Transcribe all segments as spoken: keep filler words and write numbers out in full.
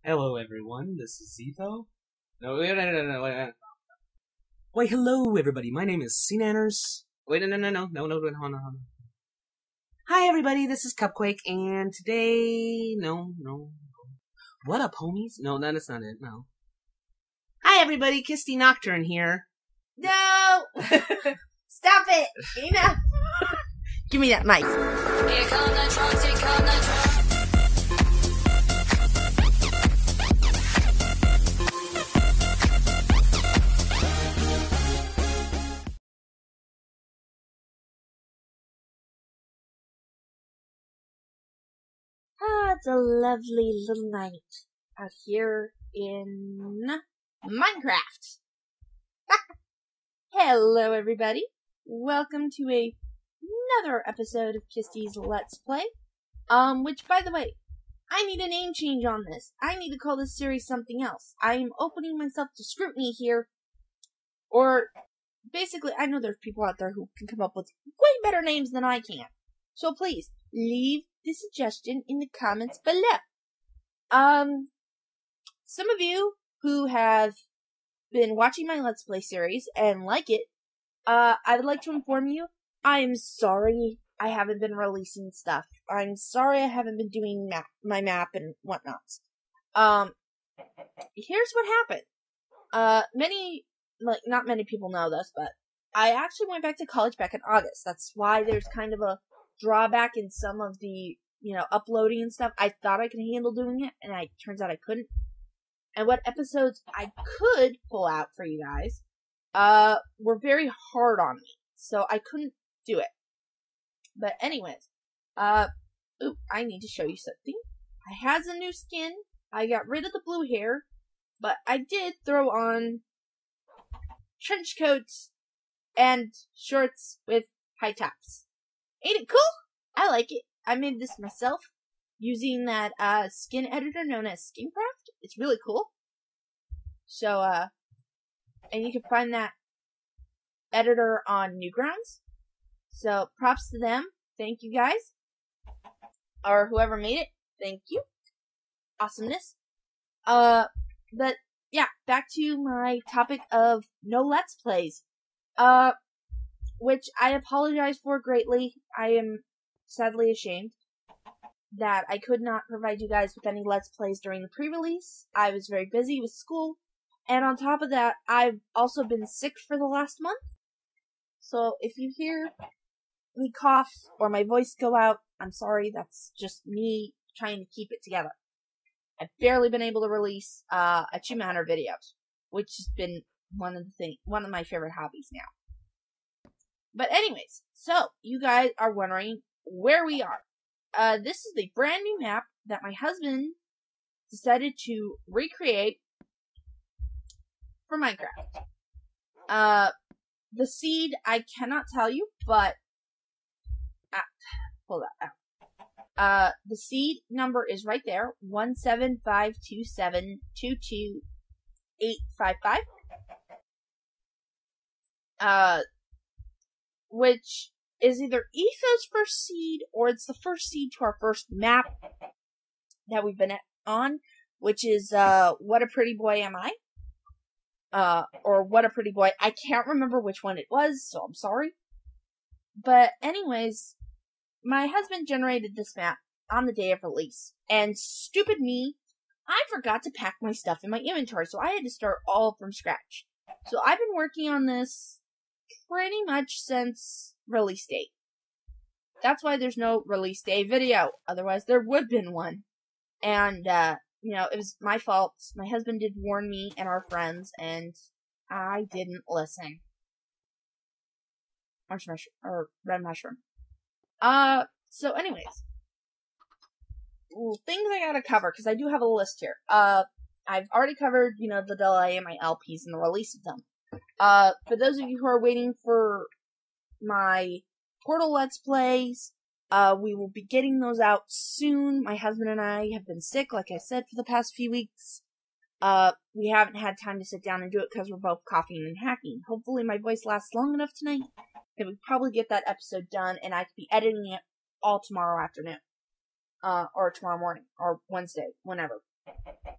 Hello, everyone. This is Zito. No, wait, no, no, no, no, wait, no. Why, hello, everybody. My name is C Nanners. Wait, no, no, no, no, no, no, no, no, no. Hi, everybody. This is Cupquake, and today, no, no. What up, homies? No, that is not it. No. Hi, everybody. Kisty Nocturne here. No! Stop it! Enough! Give me that mic. Here come the drums, here come the drums. Ah, it's a lovely little night out here in Minecraft. Hello, everybody. Welcome to a, another episode of Kisty's Let's Play. Um, which, by the way, I need a name change on this. I need to call this series something else. I am opening myself to scrutiny here. Or, basically, I know there's people out there who can come up with way better names than I can. So please, leave the suggestion in the comments below. Um, some of you who have been watching my Let's Play series and like it, uh, I would like to inform you, I am sorry I haven't been releasing stuff. I'm sorry I haven't been doing map, my map and whatnot. Um, here's what happened. Uh, many, like, not many people know this, but I actually went back to college back in August. That's why there's kind of a drawback in some of the, you know, uploading and stuff. I thought I could handle doing it, and I turns out I couldn't. And what episodes I could pull out for you guys, uh, were very hard on me. So I couldn't do it. But anyways, uh, ooh, I need to show you something. I has a new skin. I got rid of the blue hair, but I did throw on trench coats and shorts with high tops. Ain't it cool? I like it. I made this myself using that uh skin editor known as Skincraft. It's really cool. So uh and you can find that editor on Newgrounds. So props to them. Thank you guys. Or whoever made it. Thank you. Awesomeness. Uh but yeah, back to my topic of no Let's Plays. Uh Which I apologize for greatly. I am sadly ashamed that I could not provide you guys with any Let's Plays during the pre-release. I was very busy with school. And on top of that, I've also been sick for the last month. So if you hear me cough or my voice go out, I'm sorry. That's just me trying to keep it together. I've barely been able to release uh, Achievement Hunter videos, which has been one of the thing, one of my favorite hobbies now. But anyways, so you guys are wondering where we are. Uh, this is the brand new map that my husband decided to recreate for Minecraft. Uh, the seed I cannot tell you, but ah, pull that out. Uh, the seed number is right there, one seven five two seven two two eight five five. Uh, which is either Etho's first seed, or it's the first seed to our first map that we've been on, which is, uh, What a Pretty Boy Am I? Uh, or What a Pretty Boy. I can't remember which one it was, so I'm sorry. But anyways, my husband generated this map on the day of release, and stupid me, I forgot to pack my stuff in my inventory, so I had to start all from scratch. So I've been working on this pretty much since release date. That's why there's no release day video. Otherwise, there would have been one. And, uh, you know, it was my fault. My husband did warn me and our friends, and I didn't listen. Orange mushroom, or red mushroom. Uh, so anyways. Ooh, things I gotta cover, because I do have a list here. Uh, I've already covered, you know, the delay and my L Ps and the release of them. Uh, for those of you who are waiting for my Portal Let's Plays, uh, we will be getting those out soon. My husband and I have been sick, like I said, for the past few weeks. Uh, we haven't had time to sit down and do it because we're both coughing and hacking. Hopefully my voice lasts long enough tonight that we probably get that episode done and I could be editing it all tomorrow afternoon. Uh, or tomorrow morning, or Wednesday, whenever.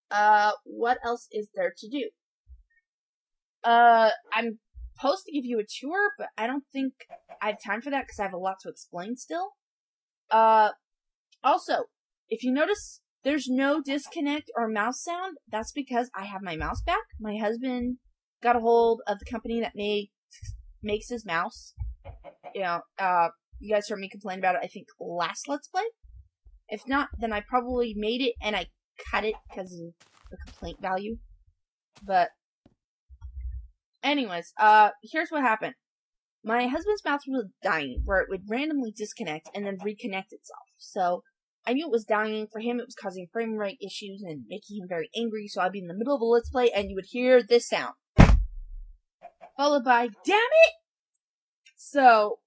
Uh, what else is there to do? Uh, I'm supposed to give you a tour, but I don't think I have time for that because I have a lot to explain still. Uh, also, if you notice there's no disconnect or mouse sound, that's because I have my mouse back. My husband got a hold of the company that made, makes his mouse. You know, uh, you guys heard me complain about it, I think, last Let's Play. If not, then I probably made it and I cut it because of the complaint value. But, anyways, uh, here's what happened. My husband's mouse was dying, where it would randomly disconnect and then reconnect itself. So, I knew it was dying. For him, it was causing frame rate issues and making him very angry. So I'd be in the middle of a Let's Play and you would hear this sound. Followed by, damn it! So,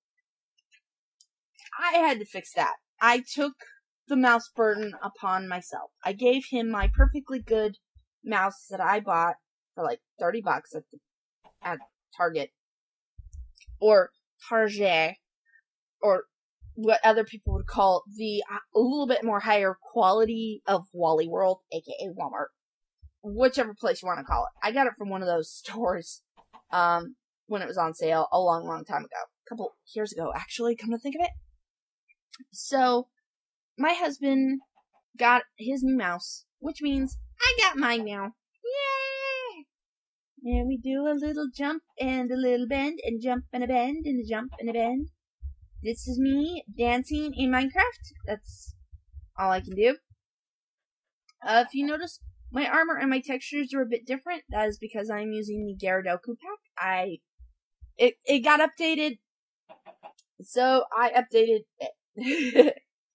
I had to fix that. I took the mouse burden upon myself. I gave him my perfectly good mouse that I bought for like thirty bucks at the, at Target. Or Target. Or what other people would call the uh, a little bit more higher quality of Wally World, aka Walmart. Whichever place you want to call it. I got it from one of those stores, um, when it was on sale a long, long time ago. A couple years ago, actually, come to think of it. So, my husband got his new mouse, which means I got mine now. Yay! And we do a little jump and a little bend, and jump and a bend, and a jump and a bend. This is me dancing in Minecraft. That's all I can do. Uh, if you notice, my armor and my textures are a bit different. That is because I'm using the Gyaradoku pack. I, it, it got updated, so I updated it.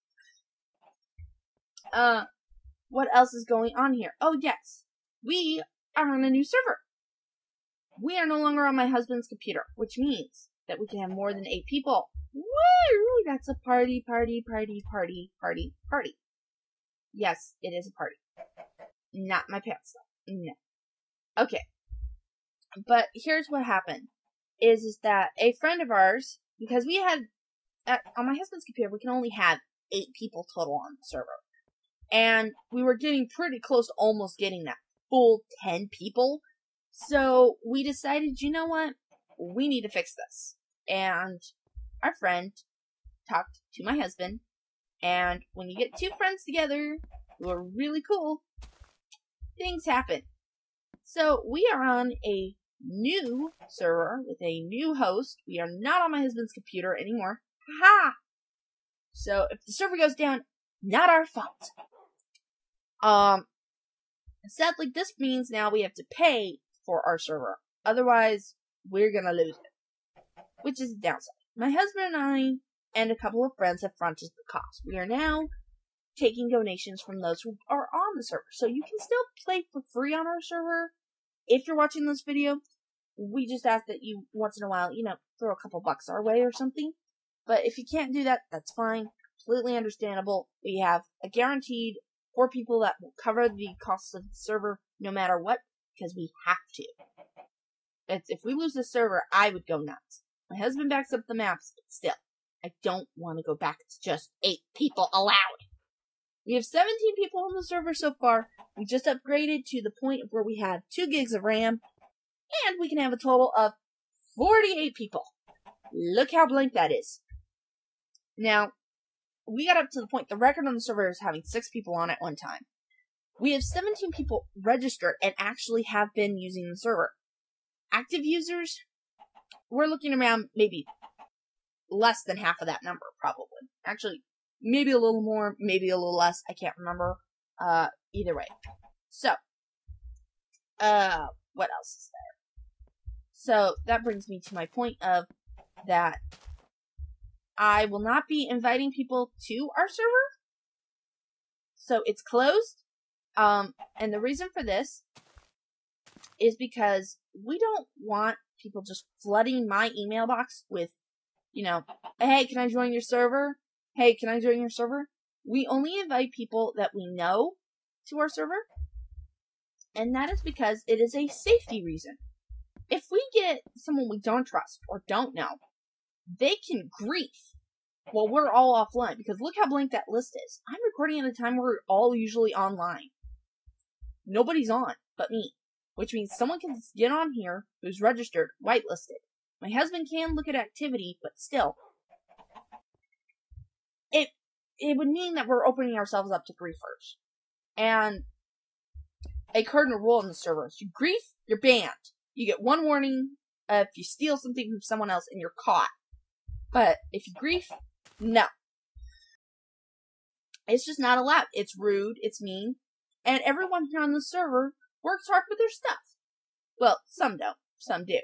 uh, what else is going on here? Oh yes, we are on a new server. We are no longer on my husband's computer, which means that we can have more than eight people. Woo! That's a party, party, party, party, party, party. Yes, it is a party. Not my pants, though. No. Okay. But here's what happened. Is, is that a friend of ours, because we had, at, on my husband's computer, we can only have eight people total on the server. And we were getting pretty close to almost getting that full ten people. So we decided, you know what? We need to fix this. And our friend talked to my husband, and when you get two friends together who are really cool, things happen. So we are on a new server with a new host. We are not on my husband's computer anymore. Ha! So if the server goes down, not our fault. Um, sadly, this means now we have to pay for our server. Otherwise, we're gonna lose it. Which is the downside. My husband and I and a couple of friends have fronted the cost. We are now taking donations from those who are on the server. So you can still play for free on our server. If you're watching this video, we just ask that you, once in a while, you know, throw a couple bucks our way or something. But if you can't do that, that's fine. Completely understandable. We have a guaranteed four people that will cover the costs of the server no matter what, because we have to. It's, if we lose the server, I would go nuts. My husband backs up the maps, but still, I don't want to go back to just eight people allowed. We have seventeen people on the server so far. We just upgraded to the point where we have two gigs of RAM, and we can have a total of forty-eight people. Look how blank that is. Now, we got up to the point, the record on the server is having six people on at one time. We have seventeen people registered and actually have been using the server. Active users, we're looking around maybe less than half of that number, probably. Actually, maybe a little more, maybe a little less. I can't remember. Uh, either way. So, uh, what else is there? So, that brings me to my point of that I will not be inviting people to our server. So, it's closed. Um, and the reason for this is because we don't want people just flooding my email box with, you know, hey, can I join your server? Hey, can I join your server? We only invite people that we know to our server. And that is because it is a safety reason. If we get someone we don't trust or don't know, they can grief while we're all offline. Because look how blank that list is. I'm recording at a time where we're all usually online. nobody's on but me, which means someone can get on here who's registered, whitelisted. My husband can look at activity, but still, it it would mean that we're opening ourselves up to griefers. And a cardinal rule in the server is you grief, you're banned. You get one warning uh, if you steal something from someone else and you're caught. But if you grief, no. It's just not allowed. It's rude, it's mean, and everyone here on the server works hard for their stuff. Well, some don't. Some do.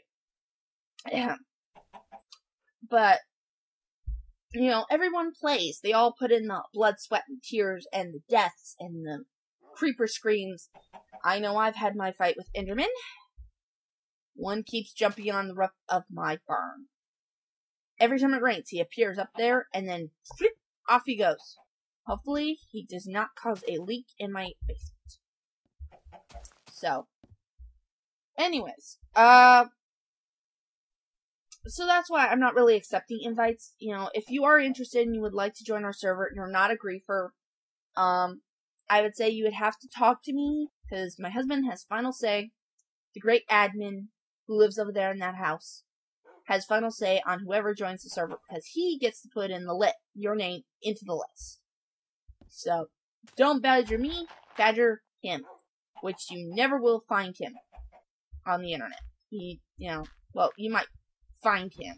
But, you know, everyone plays. They all put in the blood, sweat, and tears, and the deaths, and the creeper screams. I know I've had my fight with Enderman. One keeps jumping on the roof of my barn. Every time it rains, he appears up there, and then flip, off he goes. Hopefully, he does not cause a leak in my basement. So, anyways, uh, so that's why I'm not really accepting invites. You know, if you are interested and you would like to join our server and you're not a griefer, um, I would say you would have to talk to me, because my husband has final say. The great admin who lives over there in that house has final say on whoever joins the server, because he gets to put in the lit, your name into the list. So, don't badger me, badger him, which you never will find him on the internet. He, you know, well, you might find him,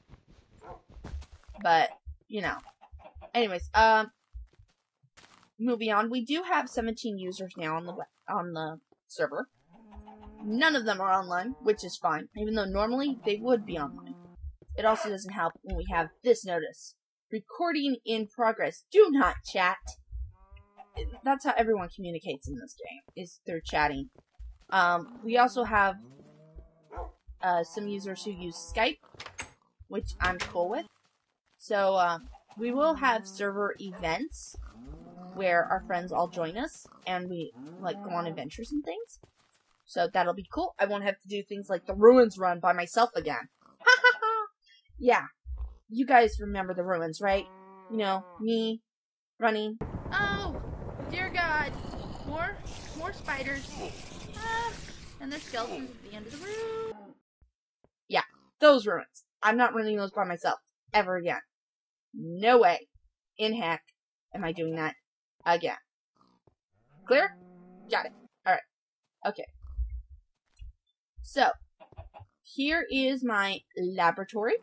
but, you know. Anyways, um, moving on, we do have seventeen users now on the web, on the server. None of them are online, which is fine, even though normally they would be online. It also doesn't help when we have this notice. Recording in progress. Do not chat. That's how everyone communicates in this game, is through chatting. Um, we also have uh, some users who use Skype, which I'm cool with. So, uh, we will have server events where our friends all join us, and we, like, go on adventures and things. So that'll be cool. I won't have to do things like the ruins run by myself again. Ha ha ha! Yeah. You guys remember the ruins, right? You know, me running. Oh, dear God. More, more spiders. Ah, and there's skeletons at the end of the room. Yeah, those ruins. I'm not running those by myself. Ever again. No way. In heck am I doing that again. Clear? Got it. Alright. Okay. So, here is my laboratory.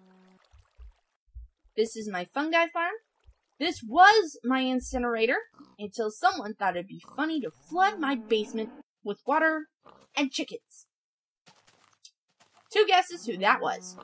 This is my fungi farm. This was my incinerator, until someone thought it'd be funny to flood my basement with water and chickens. Two guesses who that was.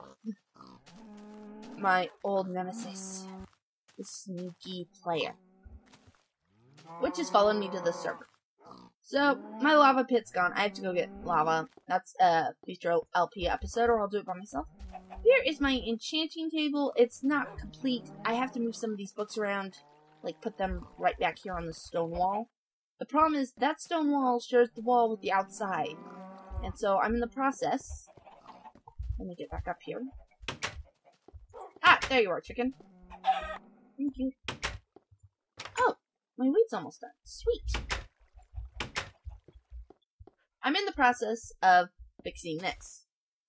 My old nemesis. The sneaky player. Which has followed me to the server. So, my lava pit's gone. I have to go get lava. That's a future L P episode, or I'll do it by myself. Here is my enchanting table. It's not complete. I have to move some of these books around, like put them right back here on the stone wall. The problem is that stone wall shares the wall with the outside. And so I'm in the process. Let me get back up here. Ah, there you are, chicken. Thank you. Oh, my wheat's almost done. Sweet. I'm in the process of fixing this.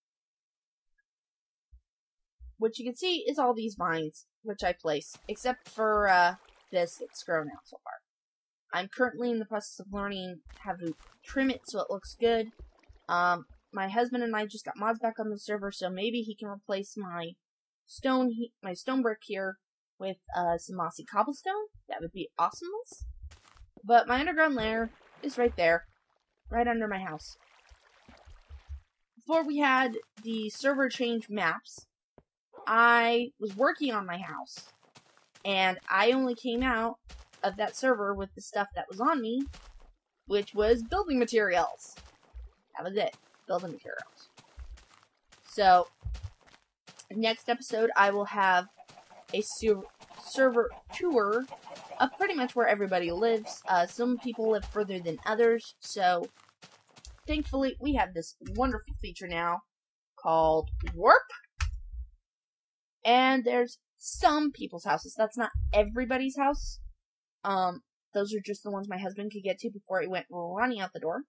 What you can see is all these vines, which I place, except for uh, this that's grown out so far. I'm currently in the process of learning how to trim it so it looks good. Um, my husband and I just got mods back on the server, so maybe he can replace my stone, he my stone brick here with uh, some mossy cobblestone. That would be awesome. But my underground lair is right there. Right under my house. Before we had the server change maps, I was working on my house. And I only came out of that server with the stuff that was on me, which was building materials. That was it. Building materials. So, next episode I will have a ser server tour of pretty much where everybody lives. Uh, some people live further than others, so thankfully we have this wonderful feature now called Warp. And there's some people's houses. That's not everybody's house. Um, those are just the ones my husband could get to before he went running out the door.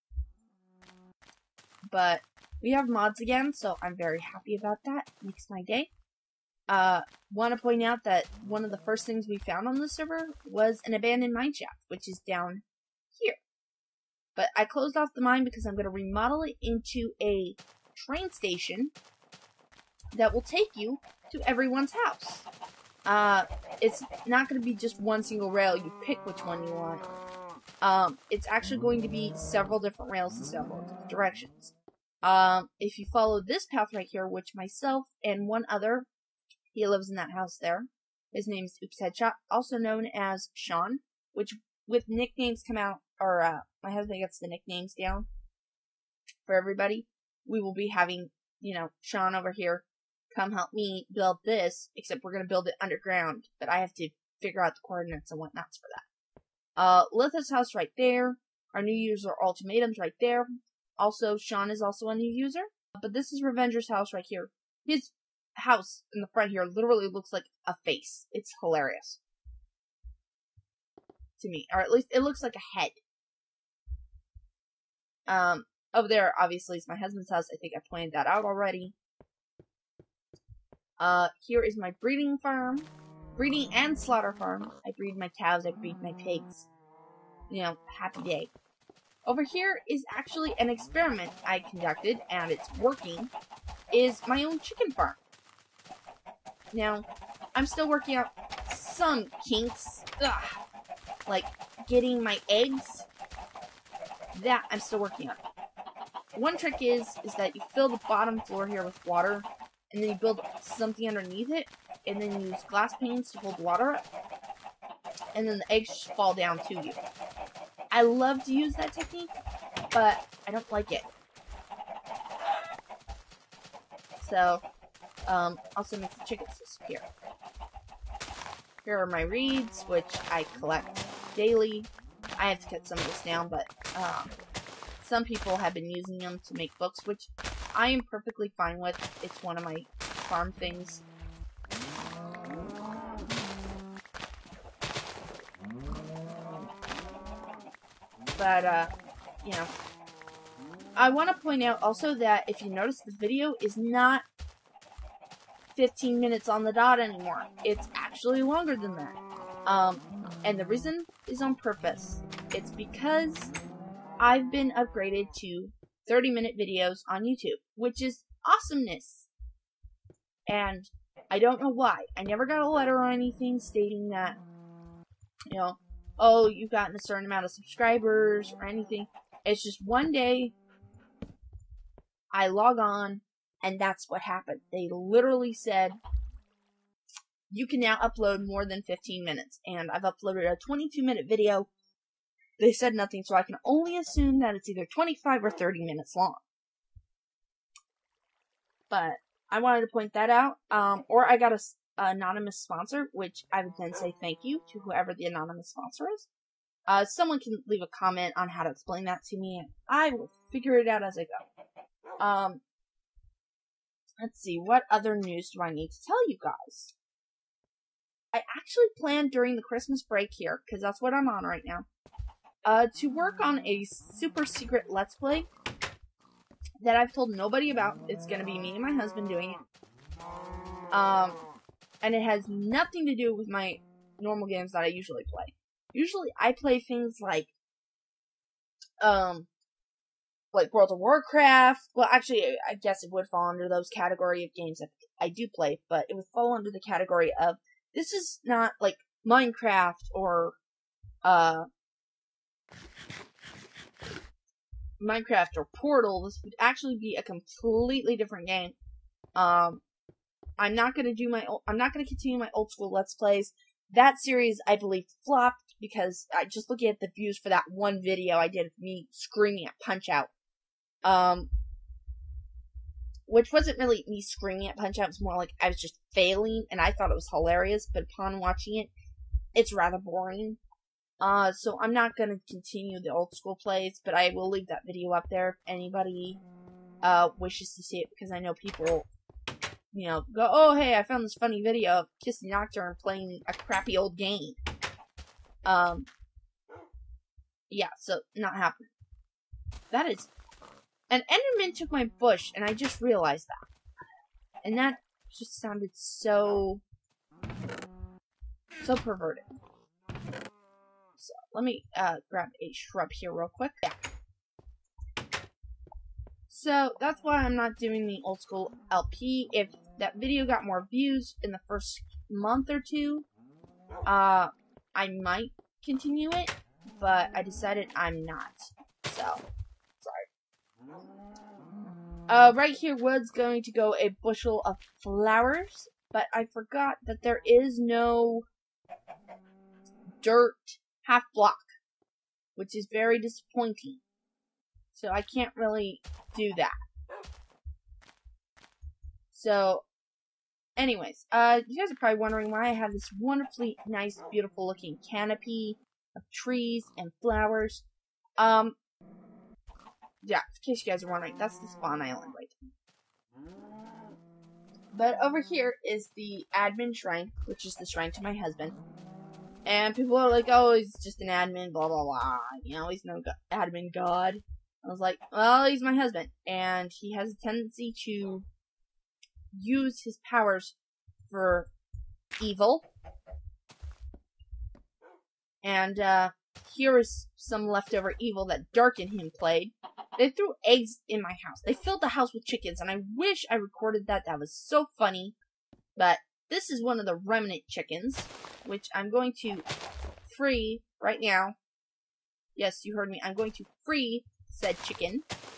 But we have mods again, so I'm very happy about that. Makes my day. Uh, want to point out that one of the first things we found on the server was an abandoned mine shaft, which is down here. But I closed off the mine because I'm going to remodel it into a train station that will take you to everyone's house. Uh, it's not going to be just one single rail. You pick which one you want. Um, it's actually going to be several different rails to several different directions. Um, if you follow this path right here, which myself and one other, he lives in that house there. His name's Oops Headshot, also known as Sean, which with nicknames come out, or uh, my husband gets the nicknames down for everybody. We will be having, you know, Sean over here come help me build this, except we're going to build it underground, but I have to figure out the coordinates and whatnots for that. Uh, Litha's house right there. Our new user Ultimatum's right there. Also, Sean is also a new user. But this is Revenger's house right here. His house in the front here literally looks like a face. It's hilarious. To me. Or at least it looks like a head. Um, over there, obviously, is my husband's house. I think I pointed that out already. Uh, here is my breeding farm. Breeding and slaughter farm. I breed my cows, I breed my pigs. You know, happy day. Over here is actually an experiment I conducted, and it's working, is my own chicken farm. Now, I'm still working out some kinks. Ugh. Like, getting my eggs. That I'm still working on. One trick is, is that you fill the bottom floor here with water, and then you build something underneath it, and then you use glass panes to hold water up, and then the eggs just fall down to you. I love to use that technique, but I don't like it. So, um, also make the chickens disappear. Here are my reeds, which I collect daily. I have to cut some of this down, but um, some people have been using them to make books, which I am perfectly fine with. It's one of my farm things. But, uh, you know, I want to point out also that if you notice, the video is not fifteen minutes on the dot anymore. It's actually longer than that. Um, and the reason is on purpose. It's because I've been upgraded to thirty minute videos on YouTube, which is awesomeness. And I don't know why. I never got a letter or anything stating that, you know, oh, you've gotten a certain amount of subscribers or anything. It's just one day I log on and that's what happened. They literally said, you can now upload more than fifteen minutes. And I've uploaded a twenty-two minute video. They said nothing, so I can only assume that it's either twenty-five or thirty minutes long. But I wanted to point that out. Um, or I got a anonymous sponsor, which I would then say thank you to whoever the anonymous sponsor is. Uh, someone can leave a comment on how to explain that to me, and I will figure it out as I go. Um, let's see, what other news do I need to tell you guys? I actually planned during the Christmas break here, because that's what I'm on right now, uh, to work on a super secret Let's Play that I've told nobody about. It's gonna be me and my husband doing it. Um, and it has nothing to do with my normal games that I usually play. Usually I play things like, um, like World of Warcraft. Well, actually, I guess it would fall under those category of games that I do play, but it would fall under the category of, this is not like Minecraft or, uh, Minecraft or Portal. This would actually be a completely different game. Um, I'm not gonna do my, I'm not gonna continue my old school Let's Plays. That series, I believe, flopped because I just looking at the views for that one video I did of me screaming at Punch-Out. Um, which wasn't really me screaming at Punch-Out, it was more like I was just failing, and I thought it was hilarious, but upon watching it, it's rather boring. Uh, so I'm not gonna continue the old school plays, but I will leave that video up there if anybody, uh, wishes to see it, because I know people, you know, go, oh, hey, I found this funny video of Kissy Nocturne playing a crappy old game. Um, Yeah, so not happening. That is... An Enderman took my bush, and I just realized that. And that just sounded so... so perverted. So, let me uh, grab a shrub here real quick. Yeah. So, that's why I'm not doing the old school L P. If that video got more views in the first month or two, uh, I might continue it, but I decided I'm not. So, sorry. Uh, right here was going to go a bushel of flowers, but I forgot that there is no dirt half block, which is very disappointing. So I can't really do that. So, anyways, uh, you guys are probably wondering why I have this wonderfully nice, beautiful looking canopy of trees and flowers. Um, yeah, in case you guys are wondering, that's the spawn island right there. But over here is the admin shrine, which is the shrine to my husband. And people are like, oh, he's just an admin, blah, blah, blah. You know, he's no go admin god. I was like, well, he's my husband. And he has a tendency to use his powers for evil. And, uh, here is some leftover evil that Dark and him played. They threw eggs in my house. They filled the house with chickens, and I wish I recorded that. That was so funny. But this is one of the remnant chickens, which I'm going to free right now. Yes, you heard me. I'm going to free said chicken.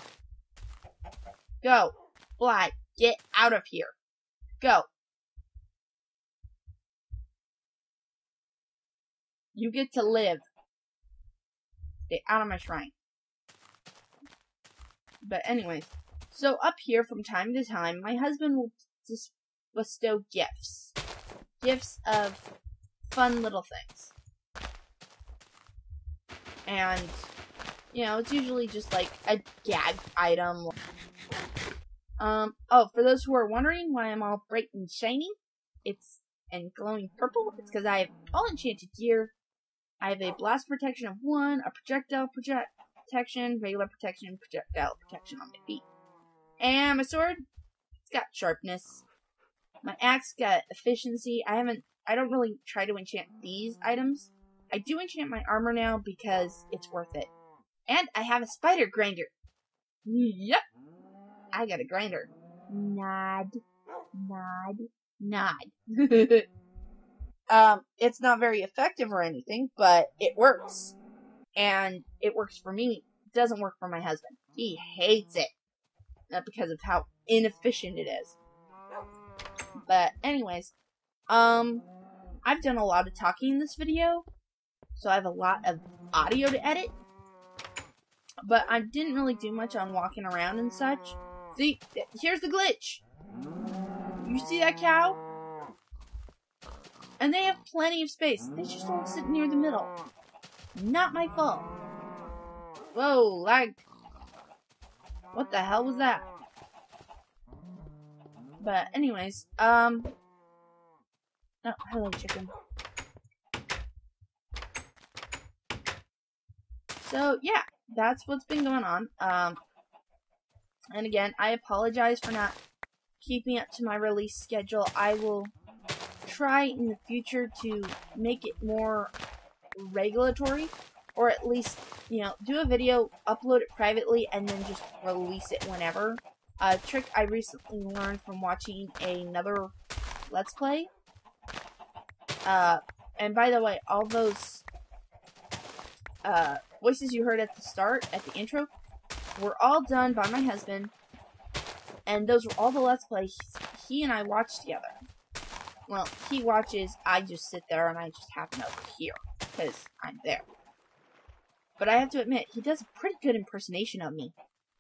Go. Fly. Get out of here. Go. You get to live. Stay out of my shrine. But anyways, so up here from time to time, my husband will just bestow gifts. Gifts of fun little things. And, you know, it's usually just like a gag item. Um, oh, for those who are wondering why I'm all bright and shiny, it's, and glowing purple, it's because I have all enchanted gear. I have a blast protection of one, a projectile project protection, regular protection, projectile protection on my feet. And my sword, it's got sharpness. My axe got efficiency. I haven't, I don't really try to enchant these items. I do enchant my armor now because it's worth it. And I have a spider grinder. Yep. I got a grinder. Nod. Nod. Nod. um, it's not very effective or anything, but it works. And it works for me. It doesn't work for my husband. He hates it. Not because of how inefficient it is. But anyways, um, I've done a lot of talking in this video. So I have a lot of audio to edit. But I didn't really do much on walking around and such. See, here's the glitch. You see that cow? And they have plenty of space. They just don't sit near the middle. Not my fault. Whoa, lag. What the hell was that? But anyways, um... oh, hello, chicken. So, yeah, that's what's been going on. Um, and again, I apologize for not keeping up to my release schedule. I will try in the future to make it more regulatory, or at least, you know, do a video, upload it privately, and then just release it whenever. A trick I recently learned from watching another Let's Play. Uh, and by the way, all those uh, voices you heard at the start, at the intro, were all done by my husband, and those were all the Let's Plays he and I watched together. Well, he watches, I just sit there and I just happen over here, because I'm there. But I have to admit, he does a pretty good impersonation of me.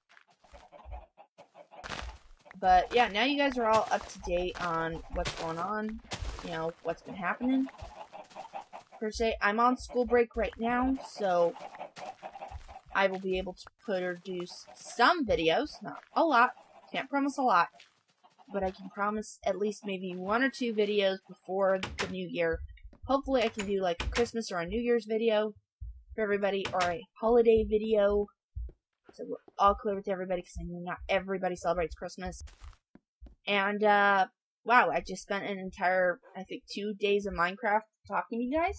But yeah, now you guys are all up to date on what's going on, you know, what's been happening. Per se, I'm on school break right now, so I will be able to produce some videos, not a lot, can't promise a lot, but I can promise at least maybe one or two videos before the new year. Hopefully I can do like a Christmas or a New Year's video, for everybody, or a holiday video, so we're all clear with everybody, because I know not everybody celebrates Christmas. And, uh, wow, I just spent an entire, I think, two days of Minecraft talking to you guys.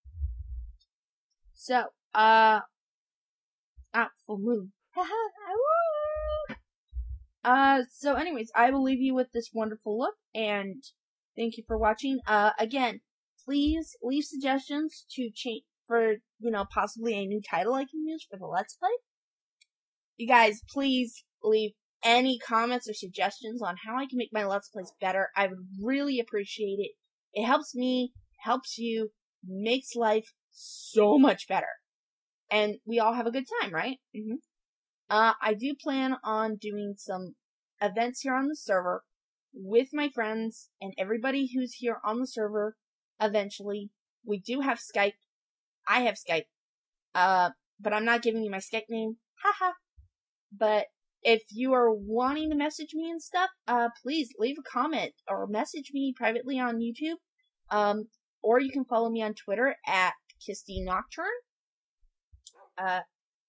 So, uh, ah, full moon. uh, so anyways, I will leave you with this wonderful look, and thank you for watching. Uh, again, please leave suggestions to change, for, you know, possibly a new title I can use for the Let's Play. You guys, please leave any comments or suggestions on how I can make my Let's Plays better. I would really appreciate it. It helps me, helps you, makes life so much better. And we all have a good time, right? Mm-hmm. Uh, I do plan on doing some events here on the server with my friends and everybody who's here on the server eventually. We do have Skype. I have Skype. Uh, but I'm not giving you my Skype name. Haha. But if you are wanting to message me and stuff, uh, please leave a comment or message me privately on YouTube. Um, or you can follow me on Twitter at Kisty Nocturne. Uh,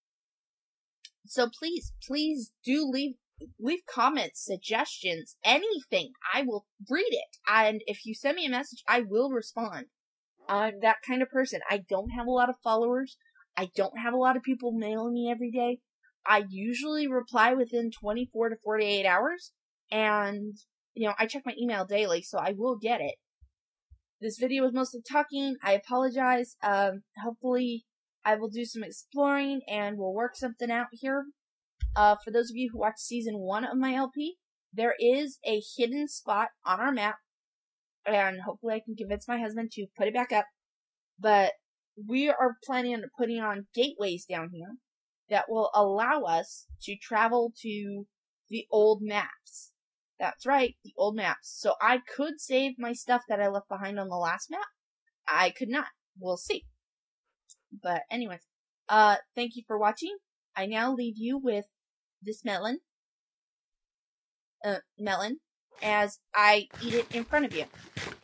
so please, please do leave, leave comments, suggestions, anything. I will read it. And if you send me a message, I will respond. I'm that kind of person. I don't have a lot of followers. I don't have a lot of people mailing me every day. I usually reply within twenty-four to forty-eight hours. And, you know, I check my email daily, so I will get it. This video was mostly talking. I apologize. Um, hopefully I will do some exploring and we'll work something out here. Uh, for those of you who watched season one of my L P, there is a hidden spot on our map. And hopefully I can convince my husband to put it back up. But we are planning on putting on gateways down here that will allow us to travel to the old maps. That's right, the old maps. So I could save my stuff that I left behind on the last map. I could not. We'll see. But anyways, uh, thank you for watching. I now leave you with this melon. Uh, melon. As I eat it in front of you.